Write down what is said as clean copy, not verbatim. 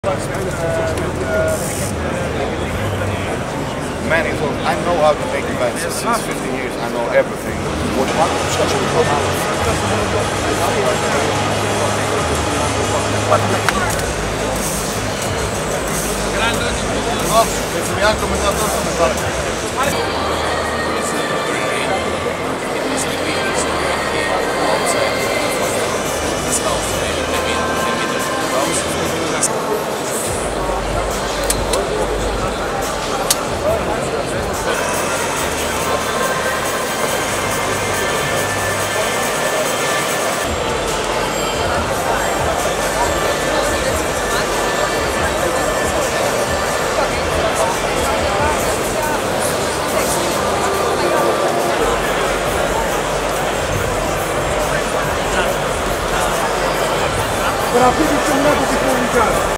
Manifold. I know how to make events. Since 15 years, I know everything. Grazie, mi ha commentato